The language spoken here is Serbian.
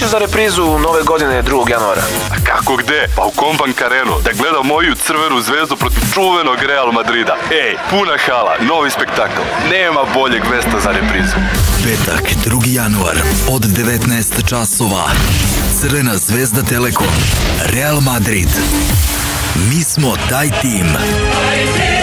ćeš za reprizu nove godine 2. januara? A kako gde? Pa u Kombank Arenu, da gledam moju crvenu zvezdu protiv čuvenog Real Madrida. Ej, puna hala, novi spektakl. Nema boljeg mesta za reprizu. Petak, 2. januar, od 19 časova. Crvena zvezda Telekom, Real Madrid. Mi smo taj tim.